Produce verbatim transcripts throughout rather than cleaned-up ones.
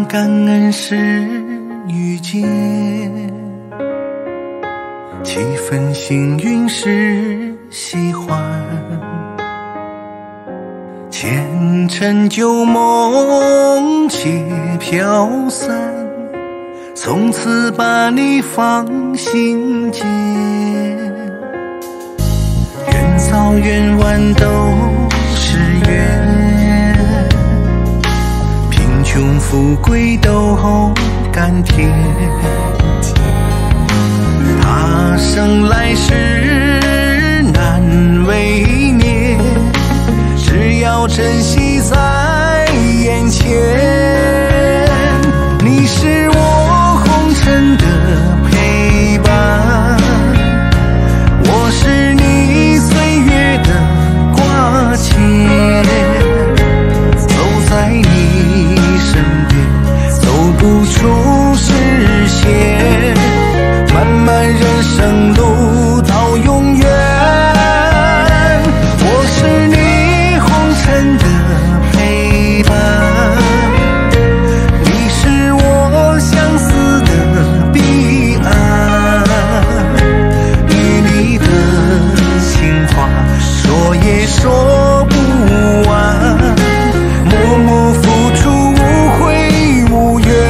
感恩是遇见，几分幸运是喜欢，前尘旧梦皆飘散，从此把你放心间。缘早缘晚都是缘，贫穷富贵都甘甜。他生来世难为念，只要珍惜在眼前。你是我红尘的陪伴，我是你岁月的挂牵，走在你身边走不出视线，漫漫人生路到永远。我是你红尘的陪伴，你是我相思的彼岸，与你的情话说也说不完，默默付出无悔无怨。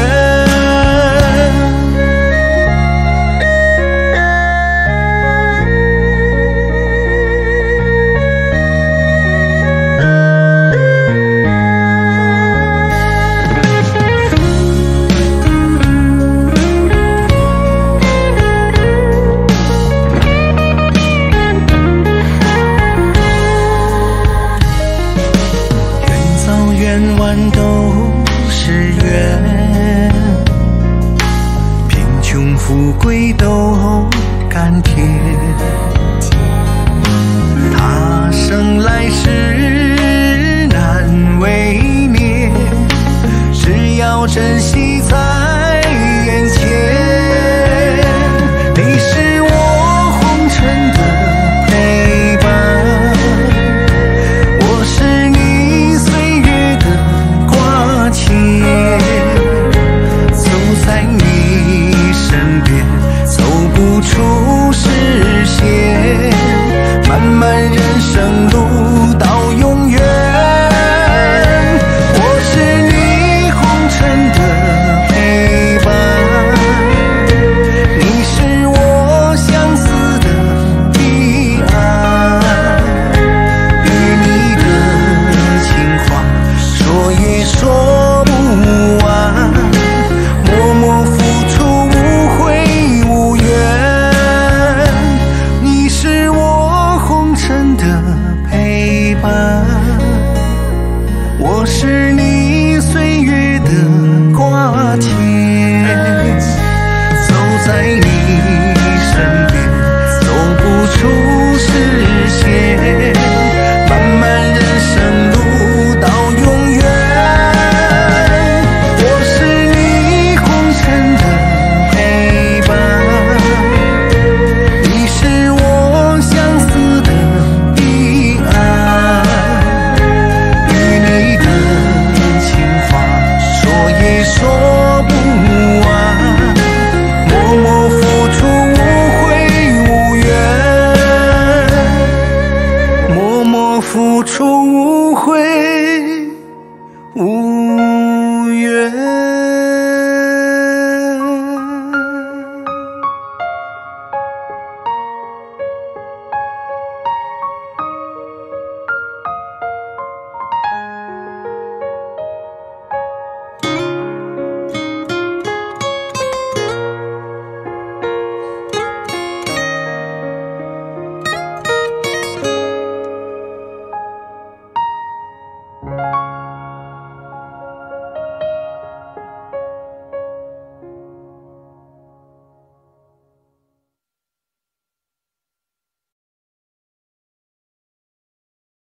缘晚都是缘，贫穷富贵都甘甜。他生来世难为念，只要珍惜在